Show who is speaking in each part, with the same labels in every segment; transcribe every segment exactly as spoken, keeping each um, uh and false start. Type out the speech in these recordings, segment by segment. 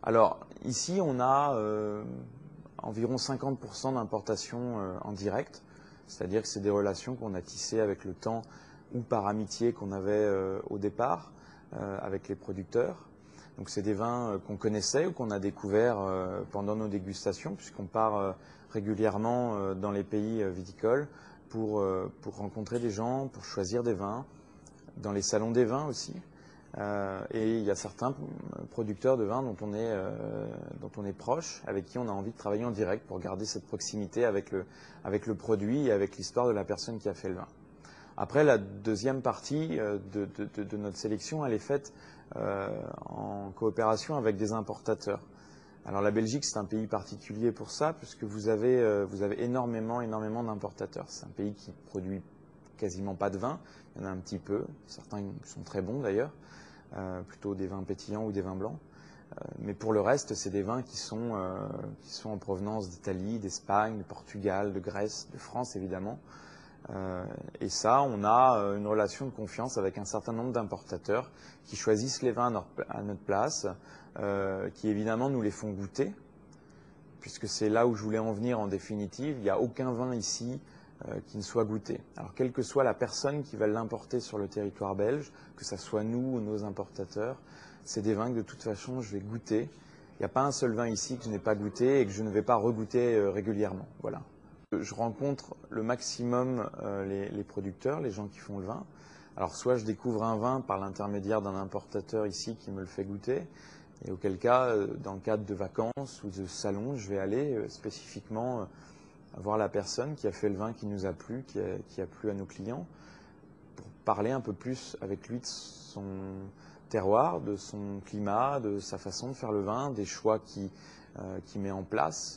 Speaker 1: Alors, ici, on a euh, environ cinquante pour cent d'importations euh, en direct, c'est-à-dire que c'est des relations qu'on a tissées avec le temps ou par amitié qu'on avait euh, au départ euh, avec les producteurs. Donc, c'est des vins euh, qu'on connaissait ou qu'on a découverts euh, pendant nos dégustations, puisqu'on part euh, régulièrement euh, dans les pays euh, viticoles pour, euh, pour rencontrer des gens, pour choisir des vins, dans les salons des vins aussi. Euh, et il y a certains producteurs de vins dont on, est, euh, dont on est proche, avec qui on a envie de travailler en direct pour garder cette proximité avec le, avec le produit et avec l'histoire de la personne qui a fait le vin. Après, la deuxième partie de, de, de, de notre sélection, elle est faite euh, en coopération avec des importateurs. Alors la Belgique, c'est un pays particulier pour ça, puisque vous avez, euh, vous avez énormément, énormément d'importateurs. C'est un pays qui produit quasiment pas de vin, il y en a un petit peu, certains sont très bons d'ailleurs. Euh, plutôt des vins pétillants ou des vins blancs. Euh, mais pour le reste, c'est des vins qui sont, euh, qui sont en provenance d'Italie, d'Espagne, de Portugal, de Grèce, de France évidemment. Euh, et ça, on a une relation de confiance avec un certain nombre d'importateurs qui choisissent les vins à notre, à notre place, euh, qui évidemment nous les font goûter, puisque c'est là où je voulais en venir en définitive. Il n'y a aucun vin ici euh, qui ne soit goûté. Alors, quelle que soit la personne qui va l'importer sur le territoire belge, que ce soit nous ou nos importateurs, c'est des vins que de toute façon je vais goûter. Il n'y a pas un seul vin ici que je n'ai pas goûté et que je ne vais pas regoûter euh, régulièrement. Voilà. Je rencontre le maximum euh, les, les producteurs, les gens qui font le vin. Alors, soit je découvre un vin par l'intermédiaire d'un importateur ici qui me le fait goûter, et auquel cas, dans le cadre de vacances ou de salons, je vais aller euh, spécifiquement euh, voir la personne qui a fait le vin qui nous a plu, qui a, qui a plu à nos clients, pour parler un peu plus avec lui de son terroir, de son climat, de sa façon de faire le vin, des choix qu'il euh, qui met en place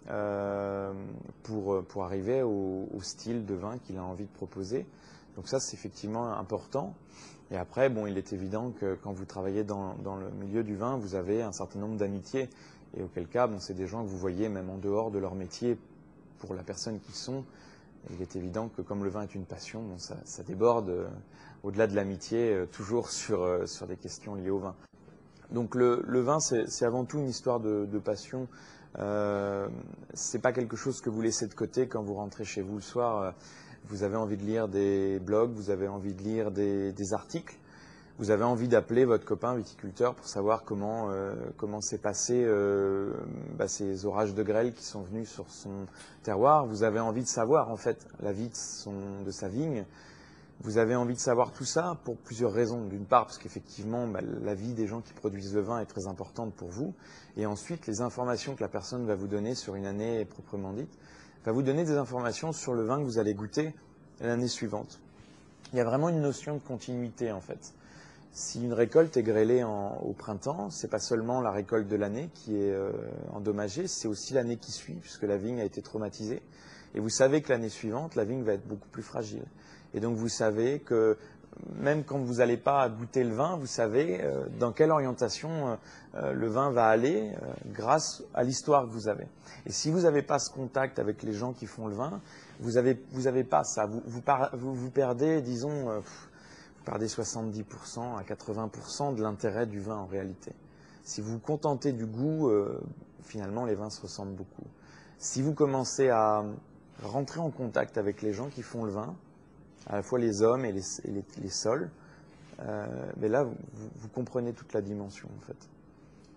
Speaker 1: euh, pour, pour arriver au, au style de vin qu'il a envie de proposer. Donc ça, c'est effectivement important. Et après, bon, il est évident que quand vous travaillez dans, dans le milieu du vin, vous avez un certain nombre d'amitiés. Et auquel cas, bon, c'est des gens que vous voyez même en dehors de leur métier pour la personne qu'ils sont. Et il est évident que comme le vin est une passion, bon, ça, ça déborde euh, au-delà de l'amitié, euh, toujours sur, euh, sur des questions liées au vin. Donc le, le vin, c'est avant tout une histoire de, de passion. Euh, c'est pas quelque chose que vous laissez de côté quand vous rentrez chez vous le soir. Euh, Vous avez envie de lire des blogs, vous avez envie de lire des, des articles, vous avez envie d'appeler votre copain viticulteur pour savoir comment euh, comment s'est passé euh, bah, ces orages de grêle qui sont venus sur son terroir. Vous avez envie de savoir en fait la vie de, son, de sa vigne. Vous avez envie de savoir tout ça pour plusieurs raisons. D'une part, parce qu'effectivement, bah, la vie des gens qui produisent le vin est très importante pour vous. Et ensuite, les informations que la personne va vous donner sur une année proprement dite, va vous donner des informations sur le vin que vous allez goûter l'année suivante. Il y a vraiment une notion de continuité, en fait. Si une récolte est grêlée en, au printemps, c'est pas seulement la récolte de l'année qui est euh, endommagée, c'est aussi l'année qui suit, puisque la vigne a été traumatisée. Et vous savez que l'année suivante, la vigne va être beaucoup plus fragile. Et donc vous savez que même quand vous n'allez pas goûter le vin, vous savez euh, dans quelle orientation euh, le vin va aller euh, grâce à l'histoire que vous avez. Et si vous n'avez pas ce contact avec les gens qui font le vin, vous n'avez vous avez pas ça. Vous, vous, par, vous, vous perdez, disons, euh, vous perdez soixante-dix pour cent à quatre-vingts pour cent de l'intérêt du vin en réalité. Si vous vous contentez du goût, euh, finalement les vins se ressemblent beaucoup. Si vous commencez à rentrer en contact avec les gens qui font le vin, à la fois les hommes et les, et les, les sols, euh, mais là, vous, vous comprenez toute la dimension, en fait.